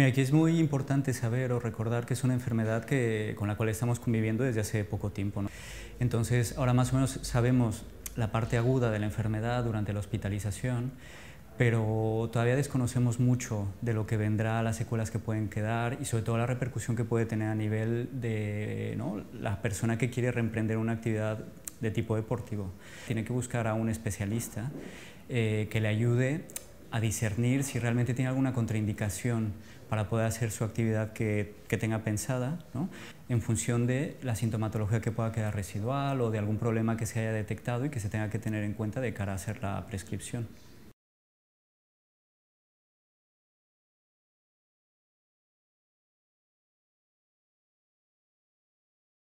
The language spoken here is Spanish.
Mira, aquí es muy importante saber o recordar que es una enfermedad con la cual estamos conviviendo desde hace poco tiempo, ¿no? Entonces, ahora más o menos sabemos la parte aguda de la enfermedad durante la hospitalización, pero todavía desconocemos mucho de lo que vendrá, las secuelas que pueden quedar y sobre todo la repercusión que puede tener a nivel de, ¿no?, la persona que quiere reemprender una actividad de tipo deportivo. Tiene que buscar a un especialista que le ayude a discernir si realmente tiene alguna contraindicación para poder hacer su actividad que tenga pensada, ¿no?, en función de la sintomatología que pueda quedar residual o de algún problema que se haya detectado y que se tenga que tener en cuenta de cara a hacer la prescripción.